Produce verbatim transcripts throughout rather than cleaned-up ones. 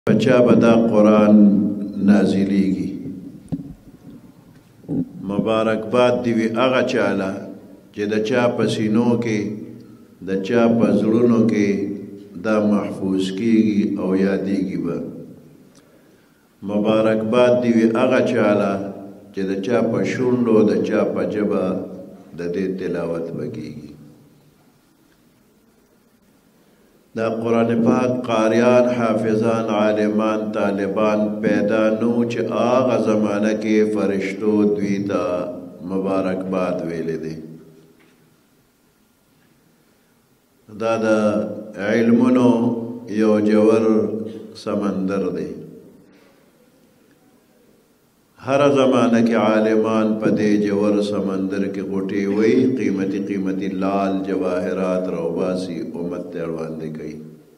بچا بدا قرآن نازلیږي مبارکباد دی وی هغه چاله چې د چا په سینو کې د چا په زړونو کې دا محفوظ کیږي او یادېږي به مبارکباد دی وی هغه چاله چې د چا په شونډو د چا په ژبه د دې تلاوت وکړي دا قرآن پاک قاریان حافظان عالمان طالبان پیدا نو چې آغا زمانه کې فرشتو دوی ته مبارکباد ویلې دي دا د علمونو یو جوور سمندر دی هر زمانه کې عالمان په دې جوور سمندر کې غوټې وي قیمتي قیمتي لال جواهرات روباسي امت ته وړاندې کوي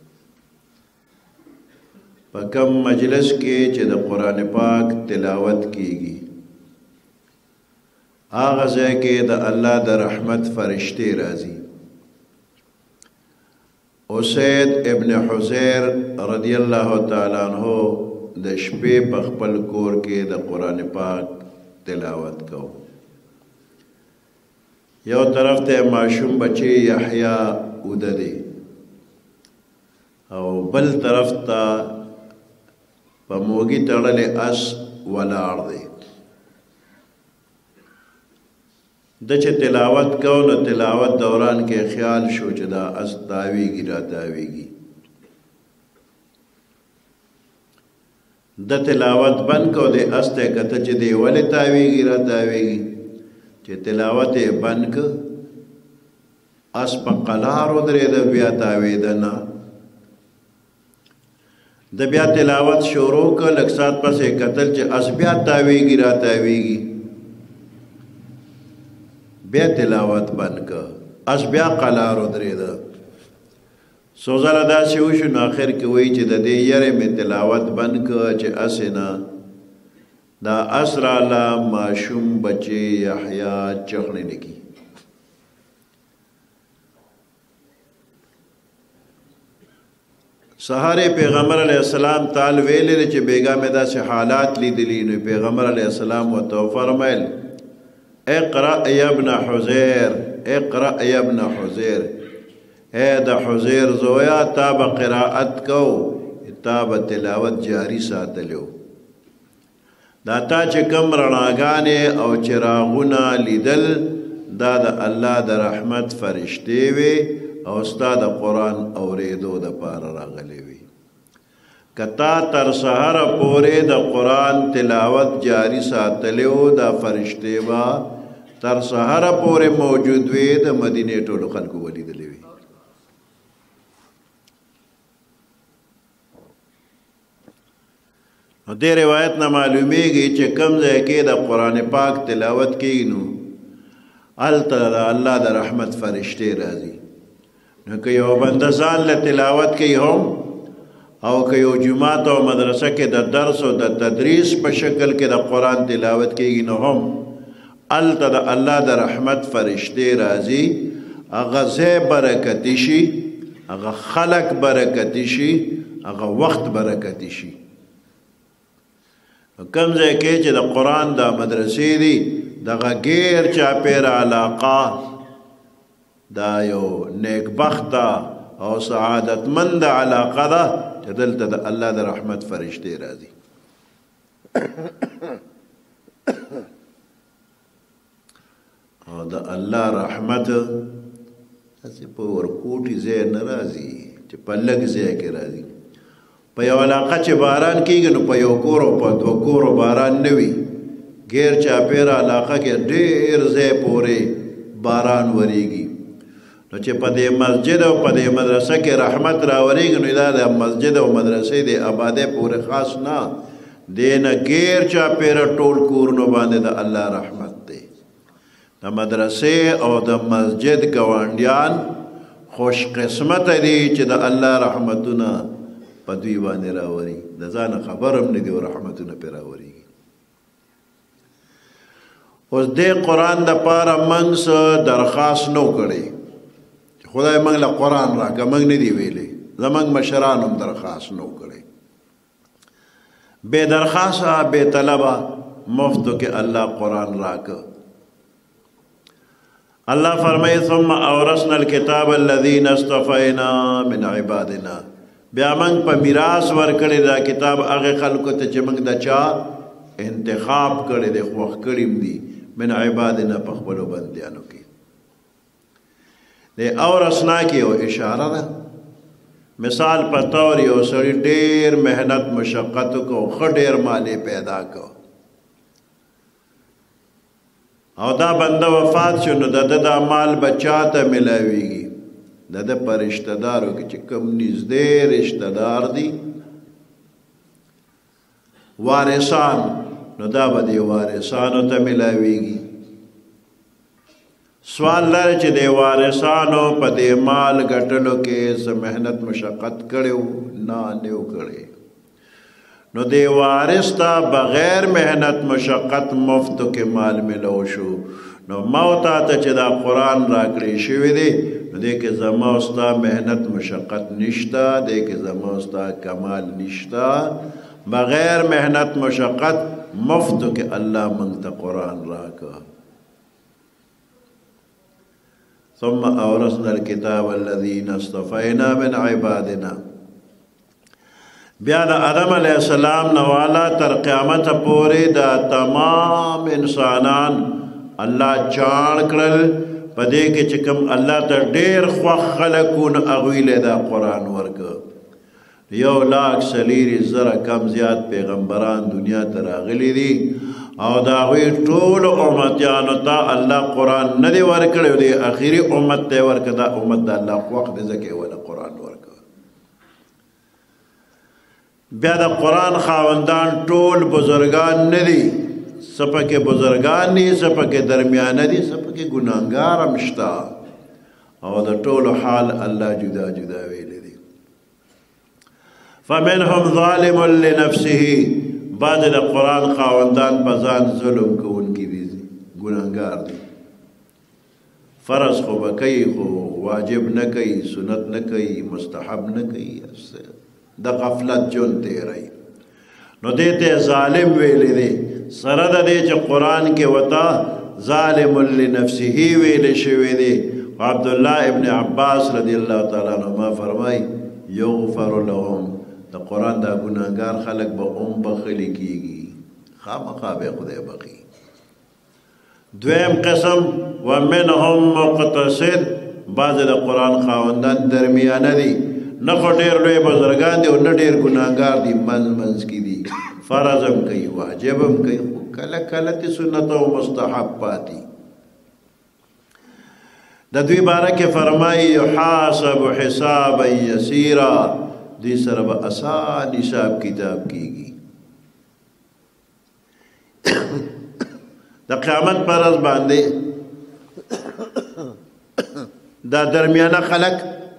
په کم مجلس کې چې د قرآن پاک تلاوت کیږي هغه ځای کې د الله د رحمت فرشتې راځي اسید ابن حزیر رضی الله تعالی عنہ د شپې په خپل کور کې د قرآن پاک تلاوت کو یو طرف ته ماشوم بچی یحیی اوده دی او بل طرف ته په موږي تړلې اس ولاړ دی د چې تلاوت کو نو تلاوت دوران کې خیال شو چې دا اس تاویږي را تاویږي د تلاوت بند کو دے استے کته چې دی ولې تاویږي را تاویږي چې تلاوت بند ک اس په قلار درې د بیا تاویدنه د بیا تلاوت شروع ک لکسات پسې قتل چې اس بیا تاویږي را تاویږي بیا تلاوت بند ک اس بیا قلار درې د سوزاله داسې وشو نو آخر کې وایي چې د دې یارې مې تلاوت بند کړه چې اسې نه دا اسر الله ماشوم بچې یحیی چغڼې لګي سهارې پیغمبر علیه السلام تعالی ویلې چې بیګا مې داسې حالات لیدلي نو پیغمبر علیه السلام ورته وفرمیل اقرأ یا ابن حزیر اقرأ یا ابن حزیر اے دا حزیر زویا تا با قراءت کو تا با تلاوت جاری ساتلیو دا تا چه کم رناگانے او چراغونا لیدل دا دا اللہ دا رحمت فرشتے وی او ستا دا قرآن اوریدو دا پار راغلی وی کتا تر سحر پورے دا قرآن تلاوت جاری ساتلیو دا فرشتے با تر سحر پورے موجود وی دا مدینه ټولو خلقو ولی دلی وی دې روایت نه معلومیږي چې کوم ځای کې د قرآن پاک تلاوت کیږي نو هلته د الله د رحمت فرشتې راځي نو که یو بنده ځان له تلاوت کوي هم او که یو جومات او مدرسه کې د درس او د تدریس په شکل کې د قرآن تلاوت کیږي نو هم هلته د الله د رحمت فرشتې راځي هغه ځای برکتي شي هغه خلق برکتي شي هغه وخت برکتي شي کم ځای کې چې د قرآن د مدرسې دي دغه غیر چاپېره علاقه دا یو نیکبخته او سعادتمند علاقه ده چې دلته د الله د رحمت فرشتې راځي او د الله رحمت هسې په ورکوټي ځای نه راځي چې په لږ ځای کې راځي په یو علاقه چې باران کېږي نو په یو کور او په دوه کورو باران نه وي غیر چاپېره علاقه کې ډېر ځای پورې باران ورېږي نو چې په دې مسجد او په دې مدرسه کې رحمت راورېږي نو دا د مسجد او مدرسې د آبادۍ پورې خاص نه دی نه غیر چاپېره ټول کورونو باندې د الله رحمت دی د مدرسې او د مسجد ګاونډیان خوش قسمته دي چې د الله رحمتونه په دوی باندې راوري د ځان خبر هم نه دی رحمتونه پې راوري اوس دې قرآن د پاره موږ څه درخواست نو کړی خدای موږ له قرآن راکړه موږ نه دی ویلی زموږ مشران هم درخواست نو کړی بے درخواستہ بے طلبہ مفتو کے اللہ قرآن راکا اللہ فرمائے ثم اورثنا الکتاب الذین اصطفینا من عبادنا بیا منگ پا میراث ورکڑی دا کتاب اغی خلقو تا چی منگ دا چا انتخاب کڑی دے خوخ کڑیم دی من عبادنا پخبلو بندیانو کی دے اورثنا کی او اشارہ دا مثال پر طور یو سڑی دیر محنت مشقت کو خدیر مالی پیدا کو او دا بندہ وفات شنو دا دا, دا مال بچا تا ملاویگی دا دا پر رشتدارو کی چی کم نزدے رشتدار دی وارثان نو دا با دی وارثانو تا ملاویگی سوال لر چی دی وارثانو پا دی مال گٹلو کے سا محنت مشقت کڑیو نا نیو کڑی نو دی وارث تا بغیر محنت مشقت مفتو کے مال ملو شو نو موتا تا چی دا قرآن راکڑی شوی دی نو دے کہ زموستا محنت مشقت نشتا دے کہ زموستا کمال نشتا بغیر محنت مشقت مفتو کے اللہ منگتا قرآن راکا ثم اورثنا الكتاب الذين اصطفينا من عبادنا بیا دا آدم علیہ السلام نوالا تر قیامت پوری دا تمام انسانان اللہ چان کرل پدے کے چکم اللہ تا دیر خوخ خلقون اغویل دا قرآن ورک یو لاکھ سلیری زر کم زیاد پیغمبران دنیا تر آغلی دی او دا غوی طول امتیانو تا اللہ قرآن ندی ورکڑی دی اخیری امت تے ورک دا امت دا اللہ خوخ دے زکی والا قرآن ورک بیا دا قرآن خاوندان طول بزرگان ندی سپک بزرگان نی سپک درمیان ندی سپک گناہگار مشتا او دا طول حال اللہ جدا جدا ویلی دی فمنهم ظالم لنفسه بعد دا قرآن خاوندان پزان ظلم کو ان کی دی گناہگار دی فرض خو بکی خو واجب نکی سنت نکی مستحب نکی دا غفلت جن تے رئی نو دیتے ظالم ویلے دے سرد دے چا قرآن کے وطا ظالم لنفسی ویلے شوے دے عبداللہ ابن عباس رضی اللہ تعالیٰ عنہ فرمائی یغفر لهم دا قرآن دا گناہگار خلق با ام بخلی کی گی خام خواب خدای بخی دویم قسم ومنهم مقتصد بعض دا قرآن خواندان درمیانه دی نخو دیر لوی بزرگان دی و ندیر گناہگار دی منز منز کی دی فرضم کئی واجبم کئی کل کلتی سنت و مستحب پاتی دا دوی بارہ کے فرمائی یحاسب حسابا یسیرا دی سر با آسان حساب کتاب کی گی دا قیامت پر از باندے دا درمیانہ خلق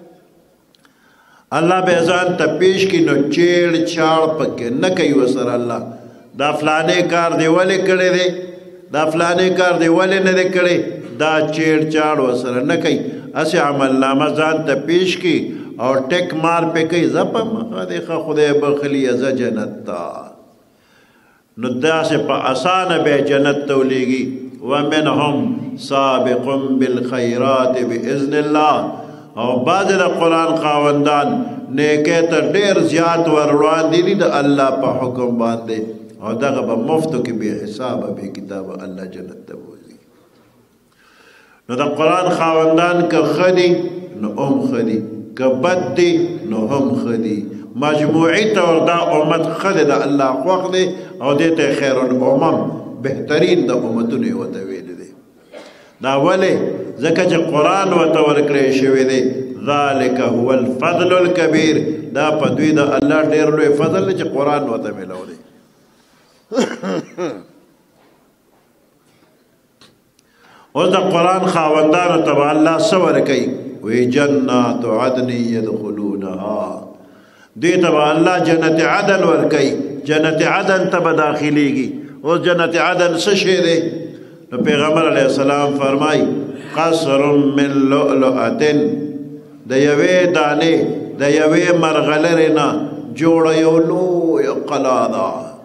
اللہ بیزان تا پیش کی نو چیڑ چاڑ پکے نکی وسر اللہ دا فلانے کار دے والے کڑے دے دا فلانے کار دے والے ندے کڑے دا چیڑ چاڑ وسر نکی اسے عمل نامہ زان تا پیش کی اور ٹیک مار پہ کئی زپا مخدیخا خدای بخلی ازا جنت تا نو دا سے پا آسان بے جنت تولیگی ومنهم سابق بالخیرات بإذن اللہ اور بعض دا قرآن خواندان نیکے تا دیر زیاد وروان دی دا اللہ پا حکم باندے اور دا غبا مفتو کی بے حساب بے کتاب اللہ جنت تبوزی نو دا قرآن خواندان کا خدی نو ام خدی کہ بد دی نو ہم خدی مجموعی طور دا امت خد دا اللہ خوخ دے او دیتے خیر الامم بہترین دا امتونی و توید دے دا ولی زکا چا قرآن و تورکرے شوی دے ذالک هو الفضل الكبیر دا پدوی دا اللہ دیر لوی فضل چا قرآن و تملو دے اور دا قرآن خاوندان و تبا اللہ سور کئی وی جنات عدن یدخلونها دیتا با اللہ جنت عدن ورکی جنت عدن تب داخلی گی اس جنت عدن سشے دے تو پیغمبر علیہ السلام فرمائی قصر من لؤلؤتن دیوے دانے دیوے مرغلرنا جوڑ یولو قلادا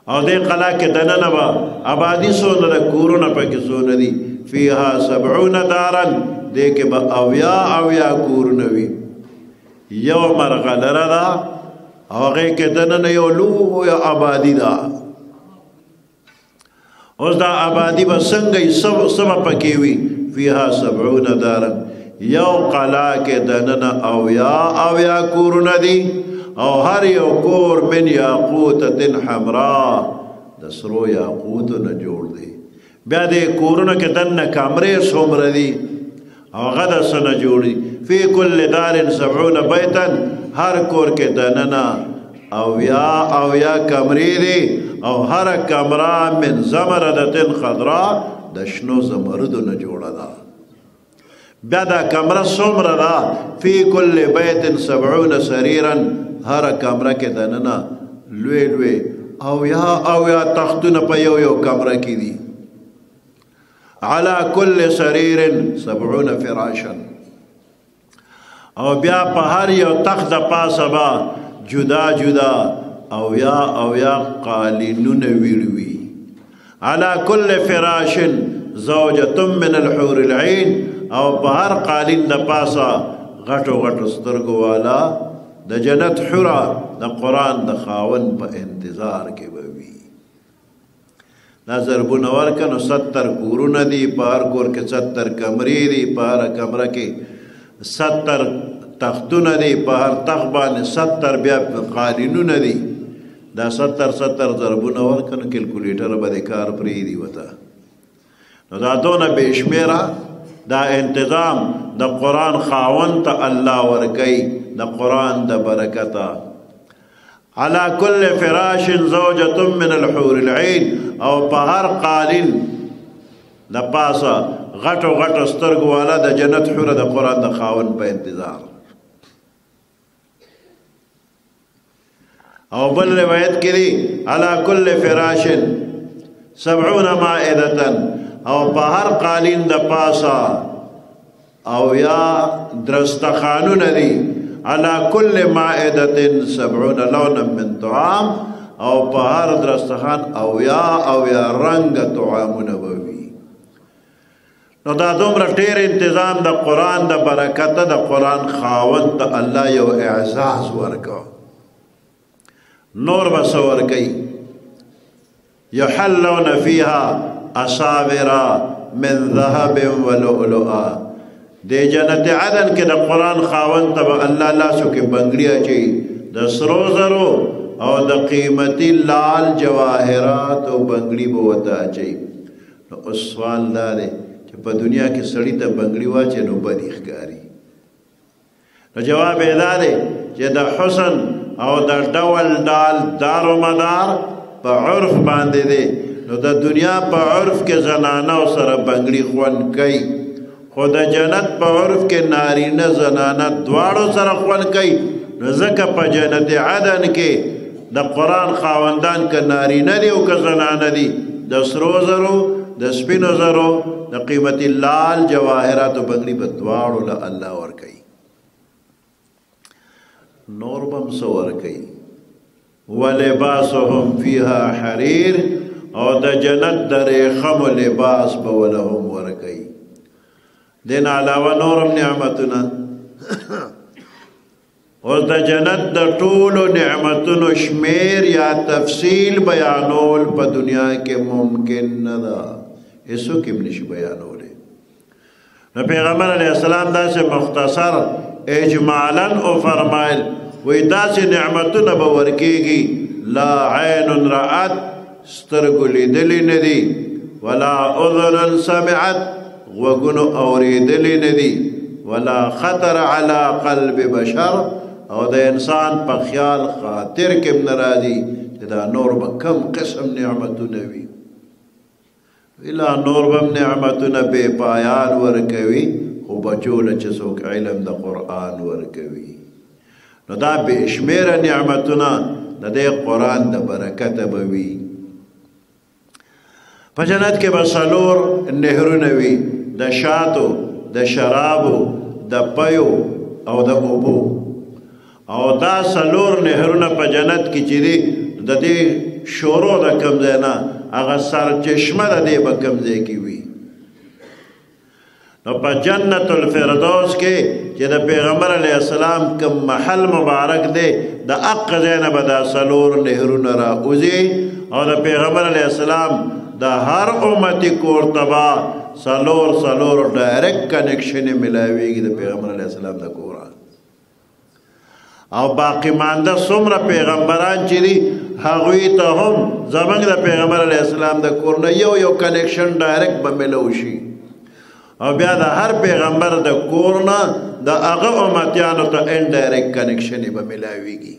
او دې قلا کې دننه به آبادي څونه ده کورونه پکې څونه دي فیها سبعون دارا دې کې به اویا اویا کورونه وي یو مرغلره ده هغې کې دننه یو لویه آبادي ده اوس دا آبادي به څنګه څه به پکې وي فیها سبعون دارا یو قلا کې دننه اویا اویا کورونه دي او هر یو کور من یاقوتة حمراء د سرو یاقوتو نه جوړ دی بیا دې کورونه کې دننه کمرې څومره دي او هغه د څه نه جوړ دي فی کل دار سبعون بیتا هر کور کې دننه اویا اویا کمرې دي او هر کمره من زمردة خضراء د شنو زمردو نه جوړه ده بیا دا کمره څومره ده فی کل بیت سبعون سریرا هر کمره کې دننه لوی لوی اویا اویا تختونه په یو یو کمره کې دي على كل سرير سبعون فراشا او بیا په هر یو تخت د پاسه به جدا جدا اویا اویا قالینونه ویړوي على كل فراش زوجة من الحور العين او په هر قالین د پاسه غټو غټو سترګو والا د جنت حورا د قرآن د خاون په انتظار کې به وي دا ضربونه ورکه نو ستر کورونه دي په هر کور کې ستر کمرې دي په هر کمره کې ستر تختونه دي په هر تخت باندې ستر بیا قالینونه دي دا ستر ستر ضربونه ورکه نو کیلکولیټر به د کار پرېږدي ورته نو دا دونه بې شمېره دا انتظام د قرآن خاون ته الله ورکوي د قرآن د برکته على كل فراش زوجة من الحور العين او په هر قالین د پاسه غټو غټو سترګو والا د جنت حوره د قرآن د خاون په انتظار او بل روایت کې دی على كل فراش سبعون مائدة او په هر قالین د پاسه او یا درستخانونه دي على كل مائدة سبعون لونا من طعام او په هر درستخان او یا او یا رنگ طعامونه وي نو دا دومره ډېر انتظام د قرآن د برکت د قرآن خاوند ته الله یو اعزاز ورکو نور به څه ورکوي یحلون فیها اصابر من ذهب ولؤلؤا د جنت عدن کې د قرآن خاوند ته به الله لاسو کې بنګړي اچوي د سرو زرو او د قیمتي لال جواهرات او بنګړي به ورته اچوي نو اوس سوال دا دی چې په دنیا کې سړي ته بنګړي واچوي نو بدې ښکاري نو جواب یې دا دی چې د حسن او د ډول ډال دار و مدار په عرف باندې دی نو د دنیا په عرف کې زنانه سره بنګړي خوند کوي خو د جنت په عرف کې نارینه زنانه دواړو سره خوند کوي نو ځکه په جنت عدن کې د قرآن خاوندان که نارینه دي او که زنانه دي د سرو زرو د سپینو زرو د قیمتي لال جواهراتو بنګړي به دواړو له الله ورکوي نور به هم څه ورکوي ولباسهم فیها حریر او د جنت د ریخمو لباس به وله هم ورکوي دین علاوه نورم نعمتونه اوس د جنت د ټولو نعمتونو شمیر یا تفصیل بیانول په دنیا کې ممکن نه ده هیڅوک هم نشي بیانولی نو پیغمبر علیه السلام داسې مختصر اجمالا او فرمایل وی داسې نعمتونه به ورکېږي لا عین رأت سترګو لیدلی نه دي ولا اذن سمعت غوږونو اورېدلی نه دي ولا خطر على قلب بشر او د انسان په خیال خاطر کې هم نه راځي چې دا نور به کم قسم نعمتونه وي الا نور به نعمتونه بې پایان ورکوي خو بچو له چې څوک علم د قرآن ورکوي نو دا بې شمېره نعمتونه د دې قرآن د برکته به وي په جنت کې به څلور نهرونه وي د شاتو د شرابو د پیو او د اوبو او دا څلور نهرونه په جنت کې چې دي د دې شروع د کوم ځای نه هغه سرچشمه د دې به کوم ځای کې وي نو په جنت الفردوس کې چې د پیغمبر علیه السلام کوم محل مبارک دی د حق ځای نه به دا څلور نهرونه راوځي او د پیغمبر علیه السلام د هر امتي کور ته به څلور څلور ډایرکټ کنیکشن ملاویږي د پیغمبر علیه السلام د کوره او باقی مانده څومره پیغمبران چې دي هغوی ته هم زموږ د پیغمبر علیه السلام د کور نه یو یو کنیکشن ډایرکټ به میلو شي او بیا د هر پیغمبر د کور نه د هغه امتیانو ته انډایرکټ کنیکشن به میلاویږي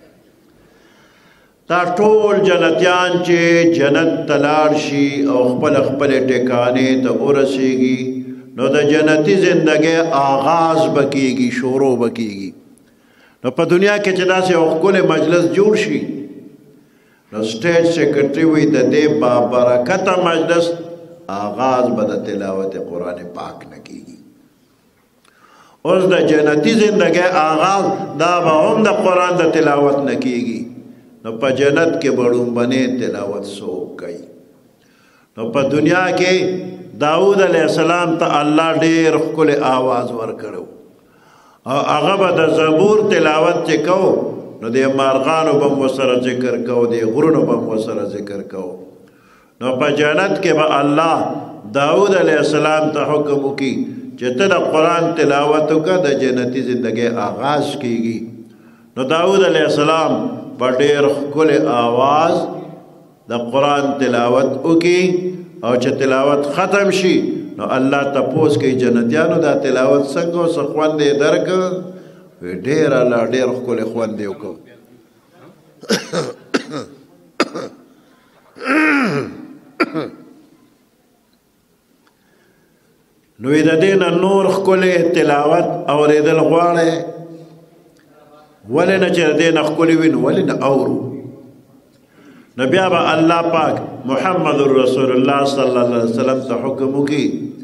دا ټول جنتیان چې جنت ته لاړ شي او خپل خپل ټکانې ته ورسیږي نو د جنتي زندګۍ آغاز به کیږي شروع به کیږي نو په دنیا کې چې داسې یو ښکلی مجلس جوړ شي نو سټیج سیکرټري وي د دې بابرکته مجلس آغاز به د تلاوت قرآن پاک نه کیږي اوس د جنتي زندګۍ آغاز دا به هم د قرآن د تلاوت نه کیږي نو په جنت کې به ړومبنې تلاوت څوک کوي نو په دنیا کې داود علیه السلام ته الله ډېر ښکلی آواز ورکړو او هغه به د زبور تلاوت چې کو نو د مارغانو به مو سره ذکر کو د غرونو به مو سره ذکر کو نو په جنت کې به الله داود علیه السلام ته حکم وکړي چې ته د قرآن تلاوت وکړه د جنتي زندګۍ آغاز کیږي نو داود علیه السلام په ډېر ښکلی آواز د قرآن تلاوت وکړي او چې تلاوت ختم شي نو الله تپوس کوي جنتیانو دا تلاوت څنګه او څه خوند یې درکړ وی ډېر الله ډېر ښکلی خوند یې وکړ نو د دې نه نور ښکلی تلاوت اورېدل غواړئ ولې نه چې د دې نه ښکلی وي نو ولې نه اورو نو بیا به الله پاک محمد رسول الله صلی الله علیه وسلم ته حکم وکړي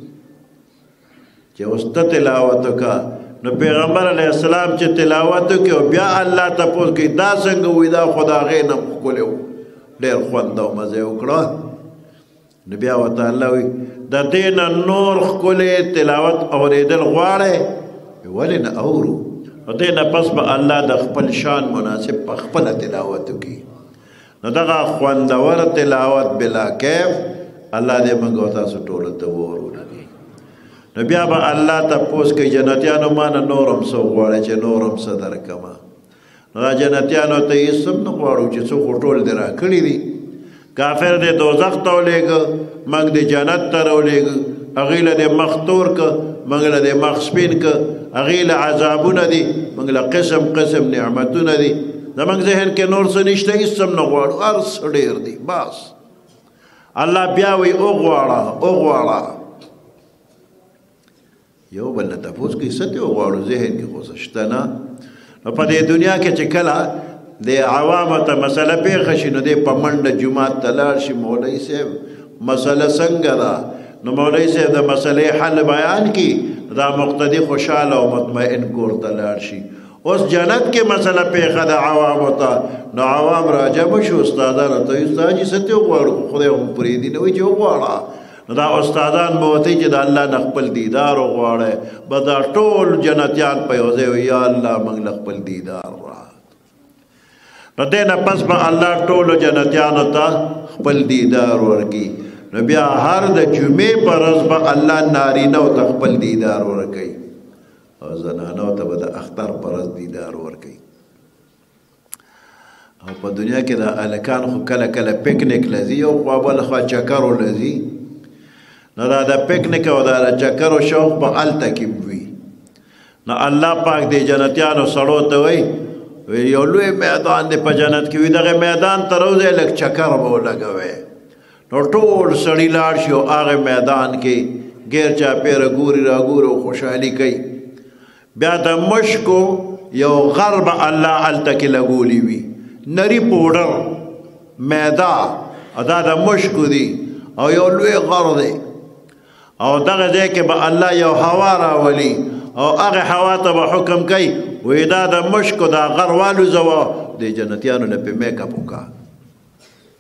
چې اوس ته تلاوت وکړه نو پیغمبر علیه السلام چې تلاوت وکړي او بیا الله تپوس کوي دا څنګه وي دا خو د هغې نه ښکلی و ډېر خوند او مزه یې وکړه نو بیا ورته الله وایي د دې نه نور ښکلی تلاوت اورېدل غواړئ ولې نه اورو نو دې نه پس به الله د خپل شان مناسب په خپله تلاوت وکړي نو دغه خوندور تلاوت بلا کیف الله دې موږ او تاسو ټولو ته وورولوي نو بیا به الله تپوس کوي جنتیانو ما نه نور هم څه غواړئ چې نور هم څه درکړمه نو دا جنتیانو ته هېڅ هم نه غواړو چې څوک خو ټول دې راکړي دي کافر دې دوزخ ته ولېږه موږ دې جنت ته راولېږه هغې له دې مخ تور که موږ له دې مخ سپین که هغې له عذابونه دي موږ له قسم قسم نعمتونه دي زموږ ذهن کې نور څه نشته هېڅ هم نه غواړو هر څه ډېر دي بس الله بیا وایي وغواړه وغواړه یو بل نه تپوس کوي څه دې وغواړو ذهن کې خو څه شته نه نو په دې دنیا کې چې کله د عوامو ته مسله پېښه شي نو دی په منډه جومات ته لاړ شي مولوي صاحب مسله څنګه ده نو مولوي صاحب د مسلې حل بیان کړي دا مقتدي خوشحاله او مطمئن کور ته لاړ شي اوس جنت کې مسله پېښه د عوامو ته نو عوام راجمع شو استادانو ته استاد جي څه ته وغواړو خدای هم پرېږدي نه وایي چې وغواړه نو دا استادان به ورته چې د الله نه خپل دیدار وغواړئ به دا ټول جنتیان په یو ځای وایي یا الله موږ له خپل دیدار را نو دې نه پس به الله ټولو جنتیانو ته خپل دیدار ورکړي نو بیا هر د جمعې په ورځ به الله نارینهو ته خپل دیدار ورکوي او زنانو ته به د اختر په ورځ دیدار ورکوي او په دنیا کې د هلکان خو کله کله پکنیک لځي او خوا بله خوا چکرو لځي نو دا د پکنیک او دا د چکرو شوق به هلته کې وي نو الله پاک دې جنتیانو سړو ته وایي یو لوی میدان دی په جنت کې وي دغه میدان ته روځئ لږ چکر به ولګوئ نو ټول سړي لاړ شي او هغه میدان کې غیر چاپېره ګوري راګوري او خوشحالي کوي بیا د مشکو یو غر به الله هلته کې لګولی وي نري پوډر میدا دا د مشکو دی او یو لوی غر دی او دغه ځای کې به الله یو هوا راولي او هغه هوا ته به حکم کوي وی دا د مشکو دا غر والوځوه د جنتیانو نه پې میک اپ وکړه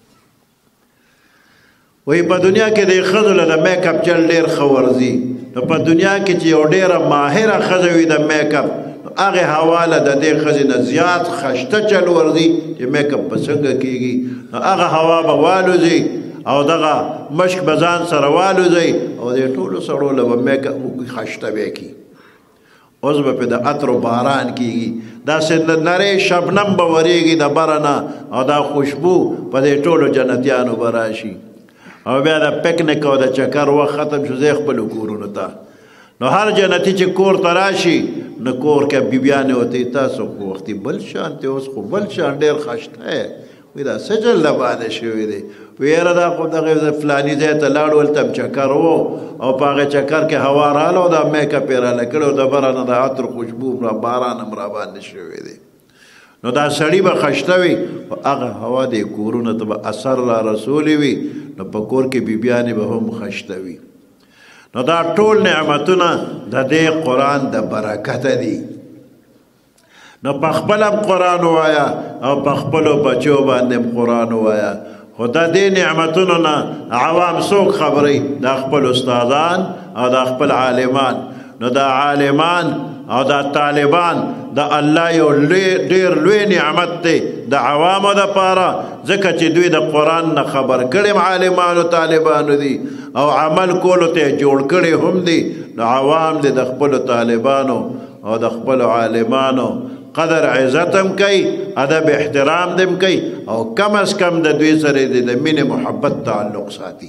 وی په دنیا کې د ښځو له د میک اپ چل ډېر ښه ورځي نو په دنیا کې چې یو ډېره ماهره ښځه وي د میک اپ هغې حواله د دې ښځې نه زیات خشته چل ورځي چې میک اپ به څنګه کېږي نو هغه هوا به والوځي او دغه مشک به ځان سره والوځي او دې ټولو سړو له به میک اپ وکړي خشته به یې کړي اوس به پې د عطرو باران کېږي داسې نرۍ شبنم به ورېږي د بره نه او دا خوشبو په دې ټولو جنتیانو به راشي او بیا د پکنیک او د چکر وخت ختم شو ځای خپلو کورونو ته نو هر جنتي چې کور ته راشي نو کور کې بیبیانې ورته تاسو خو وختي بل شان دی اوس خو بل شان ډېر ښایسته یې وایي دا څه چل د باندې شوي دی وایي یاره دا خو دغه فلاني ځای ته لاړو هلته هم چکر و او په هغې چکر کې هوا راله او دا میک اپ یې راله کړی او د بره نه د عطر خوشبو هم را باران هم را باندې شوی دی نو دا سړی به خشته وي خو هغه هوا د کورونو ته به اثر را رسولی وي نو په کور کې بیبیانې به هم خشته وي نو دا ټول نعمتونه د دې قرآن د برکته دي نو په خپل هم قرآن ووایه او په خپلو بچو باندې هم قرآن ووایه خو د دې نعمتونو نه عوام څوک خبري دا خپل استادان او دا خپل عالمان نو دا عالمان او دا طالبان د الله یو ډېر لوی نعمت دی د عوامو دپاره ځکه چې دوی د قرآن نه خبر کړي عالمانو طالبانو دي او عمل کولو ته جوړ کړي هم دي نو عوام دي د خپلو طالبانو او د خپلو عالمانو قدر عزت هم کوي ادب احترام دم کوي او کم از کم د دوی سره د مینې محبت تعلق ساتي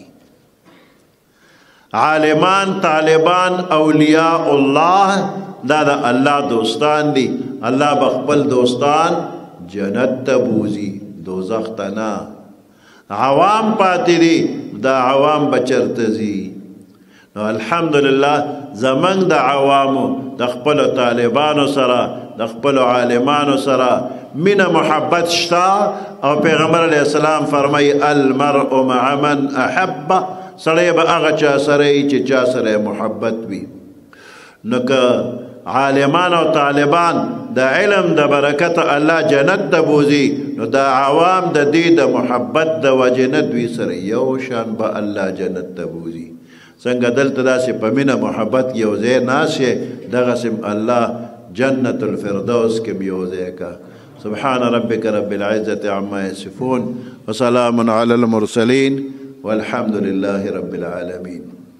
عالمان طالبان اولیاء الله دا د الله دوستان دي الله به خپل دوستان جنت ته بوزي دوزخ ته نه عوام پاتې دي دا عوام به چرته ځي نو الحمدلله زمونږ د عوامو د خپلو طالبانو سره د خپلو عالمانو سره مینه محبت شته او پیغمبر علیه السلام فرمایي المرء مع من احب سړی به هغه چا سره یي چې چا سره محبت وي نو که عالمان او طالبان د علم د برکت الله جنت ته بوزي نو د عوام د دې د محبت د وجې نه دوی سره یو شان به الله جنت ته بوزي څنګه دلته داسې په مینه محبت یو ځای ناست یې دغسې الله جنت الفردوس کې یو ځای کا سبحان ربك رب العزة عما يصفون وسلام على المرسلين والحمد لله رب العالمين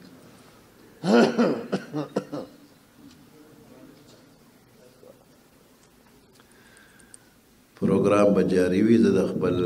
پروګرام به جاری وي زه د خپل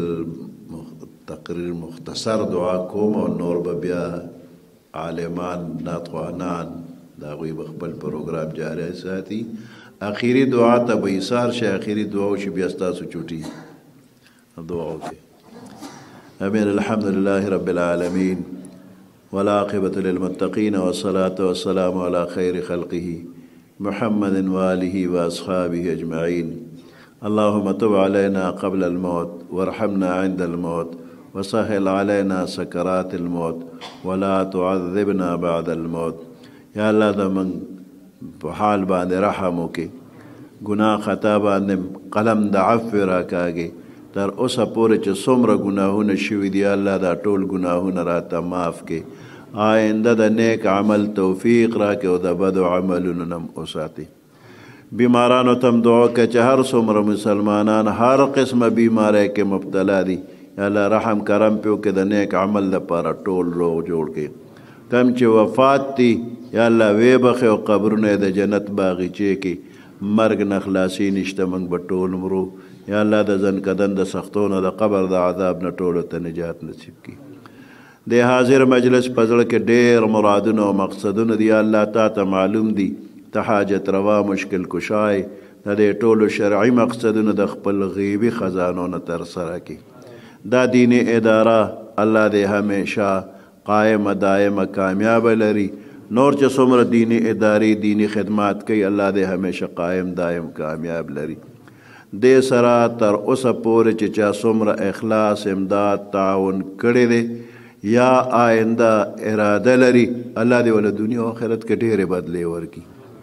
تقریر مختصر دعا کوم او نور به بیا عالمان ناتخوانان د هغوی به خپل پروګرام جاری ساتي اخیری دعا ته به ایثار شي اخیری دعا وشي بیا ستاسو چوټي دعا وکړئ امين الحمد لله رب العالمين والعاقبة للمتقين والصلاة والسلام على خير خلقه محمد وآله وأصحابه أجمعين اللهم تب علينا قبل الموت وارحمنا عند الموت وسهل علينا سكرات الموت ولا تعذبنا بعد الموت يا الله دا من حال باندې رحم وکي گناه خطا باندې قلم د عفو راکاږي تر اوسه پورې چې څومره ګناهونه شوي دي الله دا ټول ګناهونه راته معاف کړي آینده د نیک عمل توفیق راکړي او د بدو عملونو نه وساتي بیمارانو ته هم دعا کوه چې هر څومره مسلمانان هر قسمه بیماری کې مبتلا دي یا الله رحم کرم پې وکړي د نیک عمل لپاره ټول روغ جوړ کړي کم چې وفات دي یا الله ویې بخښي او قبرونه یې د جنت باغچې کې مرګ نه خلاصي نشته موږ به ټول مرو یا الله د زنکدن د سختونو د قبر د عذاب نه ټولو ته نجات نصیب کړي د حاضر مجلس په زړه کې ډېر مرادونه او مقصدونه دي الله تا ته معلوم دي ته حاجت روا مشکل کشای د دې ټولو شرعي مقصدونه د خپل غیبي خزانو نه ترسره کړي دا دیني اداره الله دې همیشه قائمه دائمه کامیابه لري نور چې څومره دیني ادارې دیني خدمات کوي الله دې همیشه قائم دائم کامیاب لري دې سره تر اوسه پورې چې چا څومره اخلاص امداد تعاون کړی دی یا آینده اراده لري الله دې ول دنیا او آخرت کې ډېرې بدلې ورکړي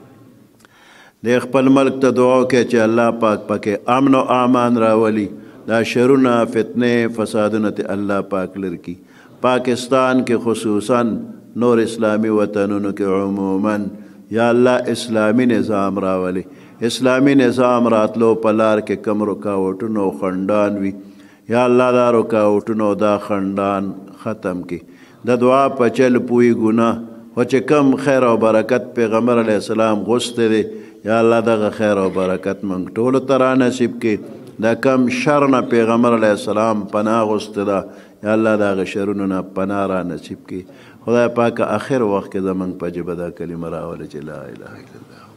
د خپل ملک ته دعا وکړئ چې الله پاک پکې امن او امان راولي دا شرونه فتنې فسادونه ته الله پاک لري کړي پاکستان کې خصوصا نور اسلامی وطنونو کې عموما یا الله اسلامی نظام راولي اسلامی نظام راتلو په لار کې کم رکاوټونه او خنډان وي یا الله دا رکاوټونه او دا خنډان ختم کړي د دعا په چل پوي ګناه و چې کم خیر او برکت پیغمبر علیه السلام غوښتی دی یا الله دغه خیر او برکت موږ ټولو ته را نصیب کړي دا کم شر نه پیغمبر علیه السلام پناه غوښتې ده یا الله د هغه شرونو نه پناه را نصیب کړي خدای پاک آخر وخت کې زموږ په ژبه دا کلمه راولي چې لا اله الا الله